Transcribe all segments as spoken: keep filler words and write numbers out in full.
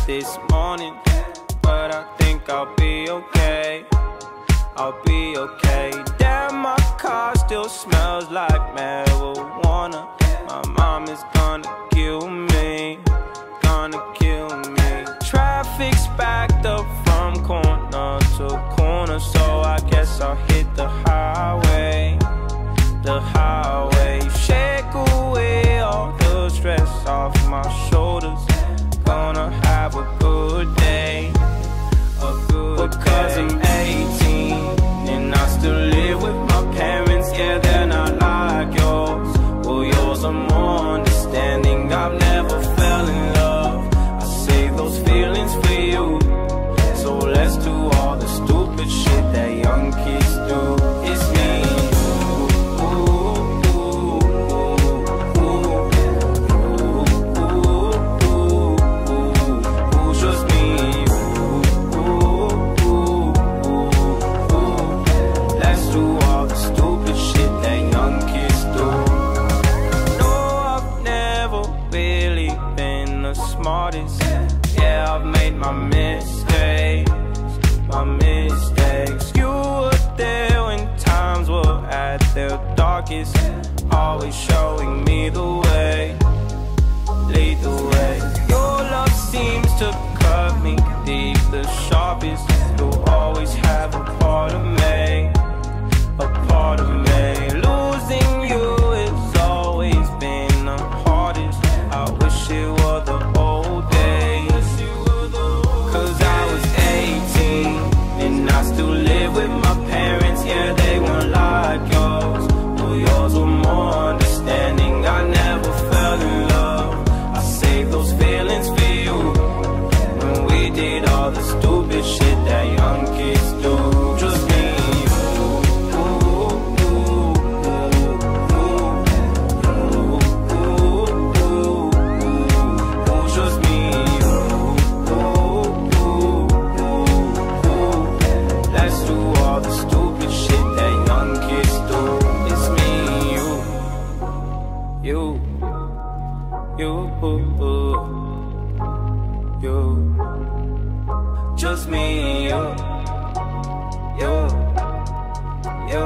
this morning, but I think I'll be okay. I'll be okay. Damn, my car still smells like marijuana. My mom is gonna kill me, gonna kill me. Traffic's backed up from corner to corner, so I guess I'll hit the highway, the highway. Shake away all the stress off my shoulders. Gonna have a good day, a good because day. I'm eighteen and I still live with my parents. Yeah, they're not like yours. Well, yours are more understanding. I've never fell in love. I save those feelings for you. So let's do all the stupid shit that young kids do. It's me. Yeah, I've made my mistakes, my mistakes. You were there when times were at their darkest, always showing me the way, lead the way. Your love seems to cut me deep, the sharpest. You'll always have a part of me, a part of me. Losing you has always been the hardest. I wish it were the old days, cause I was eighteen and I still live with my parents. Yeah, they weren't like yours. Well, yours were more understanding. I never fell in love. I saved those feelings for you when we did all the stupid shit that young kids do. Just me and you. You, you, just me and you, you, you,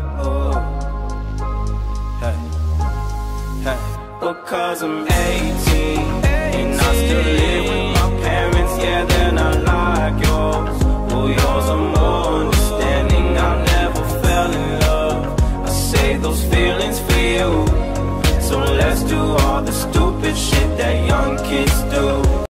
hey, hey. Because I'm eighteen and I still live with my parents. Yeah, they're not like yours. Well, yours are more understanding. I never fell in love. I save those feelings for you. So let's do all the stupid shit that young kids do.